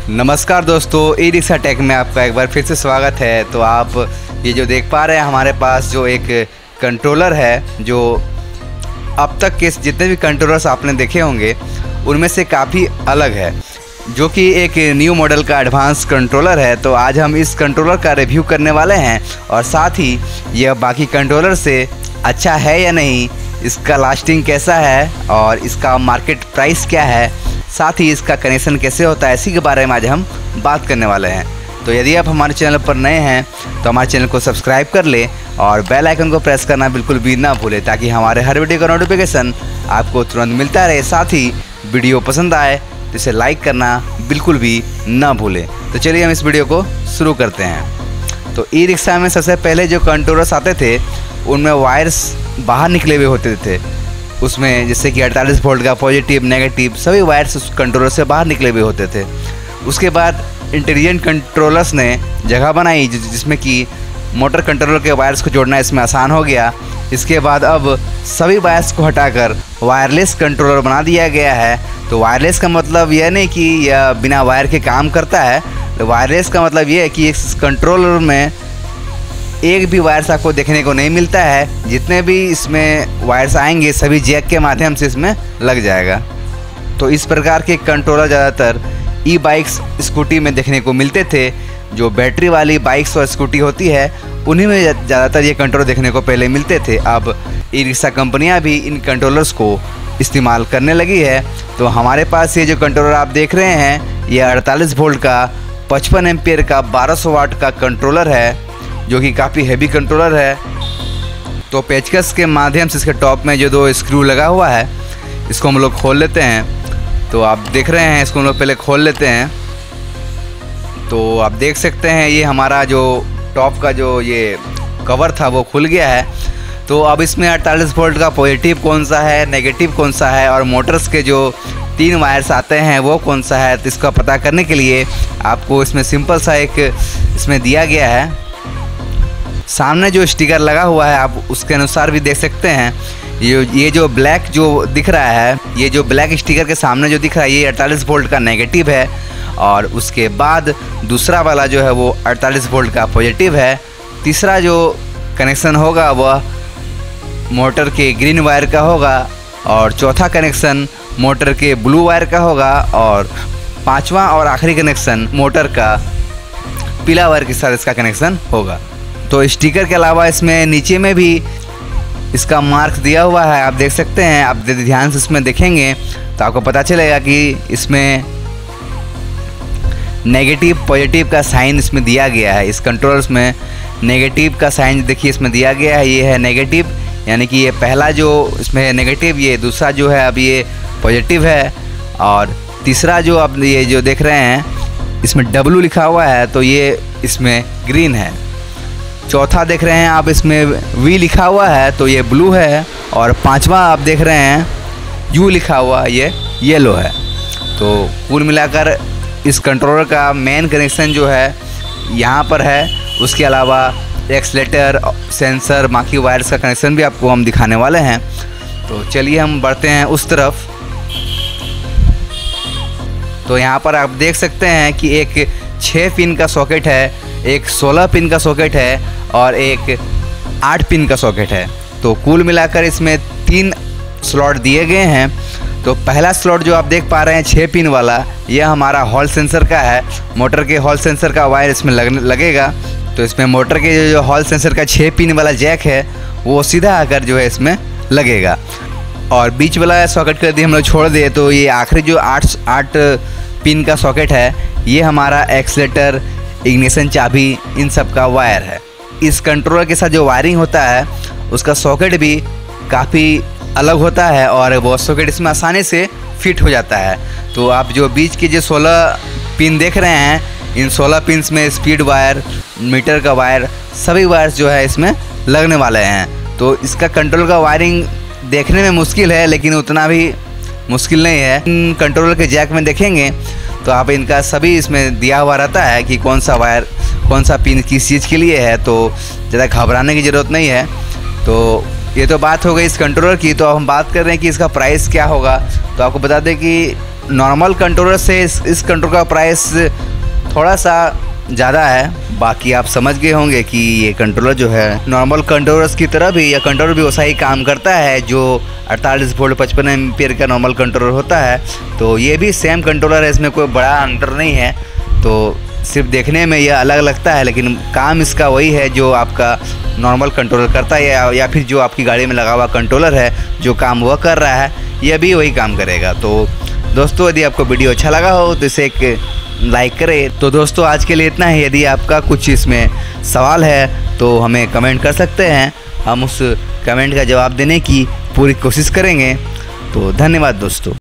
नमस्कार दोस्तों, e rickshaw take में आपका एक बार फिर से स्वागत है। तो आप ये जो देख पा रहे हैं, हमारे पास जो एक कंट्रोलर है जो अब तक के जितने भी कंट्रोलर्स आपने देखे होंगे उनमें से काफ़ी अलग है, जो कि एक न्यू मॉडल का एडवांस कंट्रोलर है। तो आज हम इस कंट्रोलर का रिव्यू करने वाले हैं और साथ ही यह बाकी कंट्रोलर से अच्छा है या नहीं, इसका लास्टिंग कैसा है और इसका मार्केट प्राइस क्या है, साथ ही इसका कनेक्शन कैसे होता है, इसी के बारे में आज हम बात करने वाले हैं। तो यदि आप हमारे चैनल पर नए हैं तो हमारे चैनल को सब्सक्राइब कर लें और बेल आइकन को प्रेस करना बिल्कुल भी ना भूलें, ताकि हमारे हर वीडियो का नोटिफिकेशन आपको तुरंत मिलता रहे। साथ ही वीडियो पसंद आए तो इसे लाइक करना बिल्कुल भी ना भूलें। तो चलिए हम इस वीडियो को शुरू करते हैं। तो ई रिक्शा में सबसे पहले जो कंट्रोलर्स आते थे उनमें वायर्स बाहर निकले हुए होते थे, उसमें जैसे कि 48 वोल्ट का पॉजिटिव नेगेटिव सभी वायर्स उस कंट्रोलर से बाहर निकले हुए होते थे। उसके बाद इंटेलिजेंट कंट्रोलर्स ने जगह बनाई जिसमें कि मोटर कंट्रोलर के वायर्स को जोड़ना इसमें आसान हो गया। इसके बाद अब सभी वायर्स को हटाकर वायरलेस कंट्रोलर बना दिया गया है। तो वायरलेस का मतलब यह नहीं कि यह बिना वायर के काम करता है, तो वायरलेस का मतलब यह है कि इस कंट्रोलर में एक भी वायर्स आपको देखने को नहीं मिलता है। जितने भी इसमें वायर्स आएंगे सभी जैक के माध्यम से इसमें लग जाएगा। तो इस प्रकार के कंट्रोलर ज़्यादातर ई बाइक्स स्कूटी में देखने को मिलते थे। जो बैटरी वाली बाइक्स और स्कूटी होती है उन्हीं में ज़्यादातर ये कंट्रोलर देखने को पहले मिलते थे। अब ई रिक्शा कंपनियाँ भी इन कंट्रोलर्स को इस्तेमाल करने लगी है। तो हमारे पास ये जो कंट्रोलर आप देख रहे हैं, यह 48 वोल्ट का 55 एम्पियर का 1200 वाट का कंट्रोलर है, जो कि काफ़ी हैवी कंट्रोलर है। तो पेचकस के माध्यम से इसके टॉप में जो 2 स्क्रू लगा हुआ है, इसको हम लोग खोल लेते हैं। तो आप देख रहे हैं, इसको हम लोग पहले खोल लेते हैं। तो आप देख सकते हैं ये हमारा जो टॉप का जो ये कवर था वो खुल गया है। तो अब इसमें 48 वोल्ट का पॉजिटिव कौन सा है, नेगेटिव कौन सा है और मोटर्स के जो 3 वायर्स आते हैं वो कौन सा है, तो इसका पता करने के लिए आपको इसमें सिंपल सा एक इसमें दिया गया है। सामने जो स्टिकर लगा हुआ है आप उसके अनुसार भी देख सकते हैं। ये जो ब्लैक जो दिख रहा है, ये जो ब्लैक स्टिकर के सामने जो दिख रहा है, ये 48 वोल्ट का नेगेटिव है। और उसके बाद दूसरा वाला जो है वो 48 वोल्ट का पॉजिटिव है। तीसरा जो कनेक्शन होगा वह मोटर के ग्रीन वायर का होगा और चौथा कनेक्शन मोटर के ब्लू वायर का होगा और पांचवा और आखिरी कनेक्शन मोटर का पीला वायर के साथ इसका कनेक्शन होगा। तो स्टिकर के अलावा इसमें नीचे में भी इसका मार्क दिया हुआ है, आप देख सकते हैं। आप ध्यान से इसमें देखेंगे तो आपको पता चलेगा कि इसमें नेगेटिव पॉजिटिव का साइन इसमें दिया गया है। इस कंट्रोलर्स में नेगेटिव का साइन देखिए इसमें दिया गया है, ये है नेगेटिव, यानी कि ये पहला जो इसमें है नेगेटिव, ये दूसरा जो है अब ये पॉजिटिव है और तीसरा जो अब ये जो देख रहे हैं इसमें W लिखा हुआ है तो ये इसमें ग्रीन है। चौथा देख रहे हैं आप इसमें V लिखा हुआ है तो ये ब्लू है और पांचवा आप देख रहे हैं U लिखा हुआ ये येलो है। तो कुल मिलाकर इस कंट्रोलर का मेन कनेक्शन जो है यहाँ पर है। उसके अलावा एक्सलेटर, सेंसर, बाकी वायर्स का कनेक्शन भी आपको हम दिखाने वाले हैं। तो चलिए हम बढ़ते हैं उस तरफ। तो यहाँ पर आप देख सकते हैं कि एक 6 पिन का सॉकेट है, एक 16 पिन का सॉकेट है और एक 8 पिन का सॉकेट है। तो कुल मिलाकर इसमें 3 स्लॉट दिए गए हैं। तो पहला स्लॉट जो आप देख पा रहे हैं 6 पिन वाला, यह हमारा हॉल सेंसर का है। मोटर के हॉल सेंसर का वायर इसमें लगेगा। तो इसमें मोटर के जो हॉल सेंसर का 6 पिन वाला जैक है वो सीधा आकर जो है इसमें लगेगा। और बीच वाला सॉकेट कर दिए हम लोग छोड़ दिए, तो ये आखिरी जो 8 पिन का सॉकेट है ये हमारा एक्सलेटर, इग्निशन चाबी, इन सब का वायर है। इस कंट्रोलर के साथ जो वायरिंग होता है उसका सॉकेट भी काफ़ी अलग होता है और वो सॉकेट इसमें आसानी से फिट हो जाता है। तो आप जो बीच के जो 16 पिन देख रहे हैं, इन 16 पिन्स में स्पीड वायर, मीटर का वायर, सभी वायर्स जो है इसमें लगने वाले हैं। तो इसका कंट्रोलर का वायरिंग देखने में मुश्किल है लेकिन उतना भी मुश्किल नहीं है। इन कंट्रोलर के जैक में देखेंगे तो आप इनका सभी इसमें दिया हुआ रहता है कि कौन सा वायर, कौन सा पिन किस चीज़ के लिए है। तो ज़्यादा घबराने की ज़रूरत नहीं है। तो ये तो बात हो गई इस कंट्रोलर की। तो अब हम बात कर रहे हैं कि इसका प्राइस क्या होगा। तो आपको बता दें कि नॉर्मल कंट्रोलर से इस कंट्रोलर का प्राइस थोड़ा सा ज़्यादा है। बाकी आप समझ गए होंगे कि ये कंट्रोलर जो है नॉर्मल कंट्रोलर्स की तरह भी, या कंट्रोलर भी वैसा ही काम करता है जो 48 वोल्ट 55 एम्पीयर का नॉर्मल कंट्रोलर होता है। तो ये भी सेम कंट्रोलर है, इसमें कोई बड़ा अंतर नहीं है। तो सिर्फ देखने में यह अलग लगता है, लेकिन काम इसका वही है जो आपका नॉर्मल कंट्रोलर करता है, या फिर जो आपकी गाड़ी में लगा हुआ कंट्रोलर है जो काम वह कर रहा है, यह भी वही काम करेगा। तो दोस्तों, यदि आपको वीडियो अच्छा लगा हो तो इसे एक लाइक करें। तो दोस्तों, आज के लिए इतना ही। यदि आपका कुछ इसमें सवाल है तो हमें कमेंट कर सकते हैं, हम उस कमेंट का जवाब देने की पूरी कोशिश करेंगे। तो धन्यवाद दोस्तों।